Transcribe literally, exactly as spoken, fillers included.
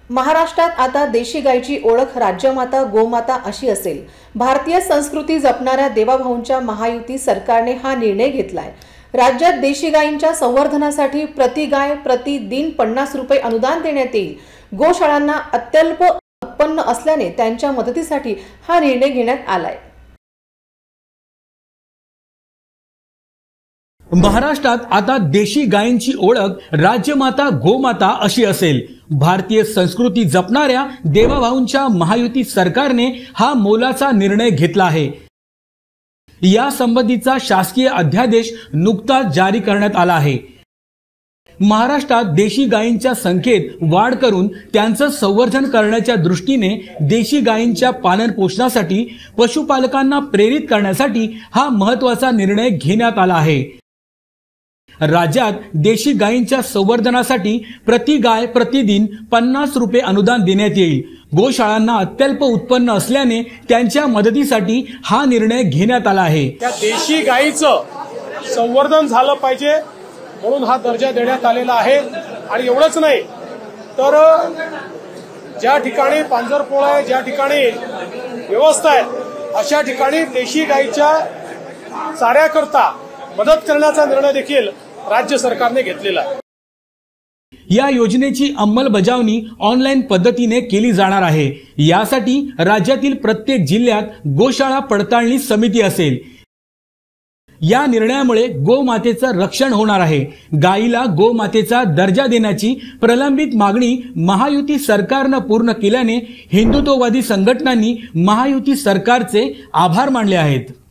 महाराष्ट्रात आता देशी गायची ओळख राज्यमाता गोमाता अशी असेल। भारतीय संस्कृती जपणाऱ्या देवाभाऊंच्या महायुती सरकारने हा निर्णय घेतलाय। राज्यात देशी गायींच्या संवर्धनासाठी प्रति गाय प्रति दिन पन्नास रुपये अनुदान देण्यात येईल। गोशाळांना अत्यल्प उत्पन्न असल्याने त्यांच्या मदतीसाठी हा निर्णय घेण्यात आलाय। महाराष्ट्रात आता देशी गायींची ओळख राज्यमाता गोमाता अशी असेल। भारतीय संस्कृती जपणाऱ्या देवाभाऊंच्या महायुती सरकारने हा मोलाचा निर्णय घेतला आहे। या संबंधीचा शासकीय अध्यादेश नुकताच जारी करण्यात आला आहे। महाराष्ट्रात देशी गायींच्या संख्येत वाढ करून त्यांचं संवर्धन करण्याच्या दृष्टीने देशी गायींच्या पालन पोषणासाठी पशुपालकांना प्रेरित करण्यासाठी हा महत्त्वाचा निर्णय घेण्यात आला आहे। राज्यात देशी गायींच्या संवर्धनासाठी प्रति गाय प्रतिदिन पन्नास रुपये अनुदान देण्यात येईल। गोशाळांना अत्यल्प उत्पन्न असल्याने त्यांच्या मदतीसाठी हा निर्णय घेण्यात आला आहे। त्या देशी गायीचं संवर्धन झालं पाहिजे म्हणून हा दर्जा देण्यात आलेला आहे। आणि एवढंच नाही तर ज्या ठिकाणी पांजरपोळ आहे, ज्या ठिकाणी व्यवस्था आहे, अशा ठिकाणी देशी गायीच्या चाऱ्याकरता मदत करण्याचा निर्णय देखील राज्य सरकारने घेतलेला आहे। या योजनेची अंमलबजावणी ऑनलाईन पद्धतीने केली जाणार आहे। यासाठी राज्यातील प्रत्येक जिल्ह्यात गोशाळा पडताळणी समिती असेल। या निर्णयामुळे गोमातेचं रक्षण होणार आहे। गायीला गोमातेचा दर्जा देण्याची प्रलंबित मागणी महायुती सरकारने पूर्ण केल्याने हिंदुत्ववादी संघटनांनी महायुती सरकारचे आभार मानले आहेत।